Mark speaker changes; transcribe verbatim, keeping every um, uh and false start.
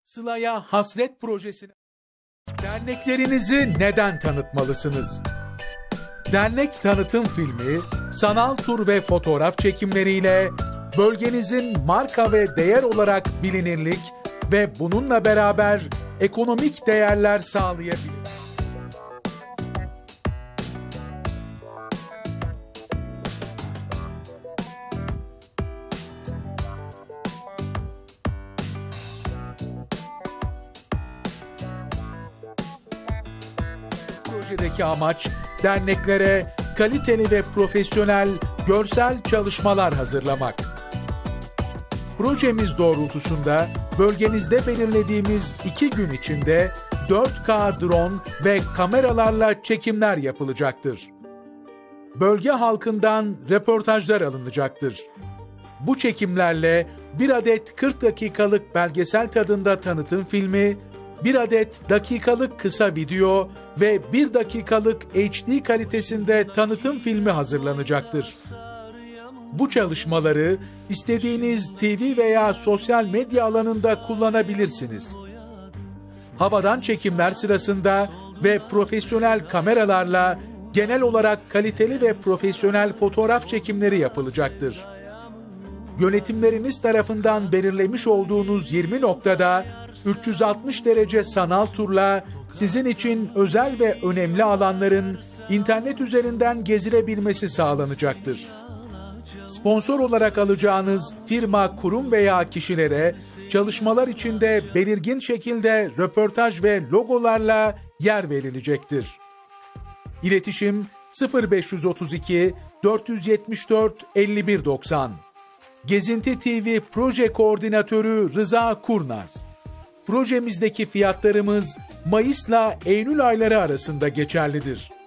Speaker 1: Sıla'ya Hasret projesine derneklerinizi neden tanıtmalısınız? Dernek tanıtım filmi, sanal tur ve fotoğraf çekimleriyle bölgenizin marka ve değer olarak bilinirlik ve bununla beraber ekonomik değerler sağlayabilir. Projedeki amaç, derneklere kaliteli ve profesyonel görsel çalışmalar hazırlamak. Projemiz doğrultusunda bölgenizde belirlediğimiz iki gün içinde dört K drone ve kameralarla çekimler yapılacaktır. Bölge halkından röportajlar alınacaktır. Bu çekimlerle bir adet kırk dakikalık belgesel tadında tanıtım filmi, bir adet dakikalık kısa video ve bir dakikalık H D kalitesinde tanıtım filmi hazırlanacaktır. Bu çalışmaları istediğiniz T V veya sosyal medya alanında kullanabilirsiniz. Havadan çekimler sırasında ve profesyonel kameralarla genel olarak kaliteli ve profesyonel fotoğraf çekimleri yapılacaktır. Yönetimleriniz tarafından belirlemiş olduğunuz yirmi noktada üç yüz altmış derece sanal turla sizin için özel ve önemli alanların internet üzerinden gezilebilmesi sağlanacaktır. Sponsor olarak alacağınız firma, kurum veya kişilere çalışmalar içinde belirgin şekilde röportaj ve logolarla yer verilecektir. İletişim sıfır beş otuz iki dört yetmiş dört elli bir doksan. Gezinti T V Proje Koordinatörü Rıza Kurnaz. Projemizdeki fiyatlarımız Mayıs'la Eylül ayları arasında geçerlidir.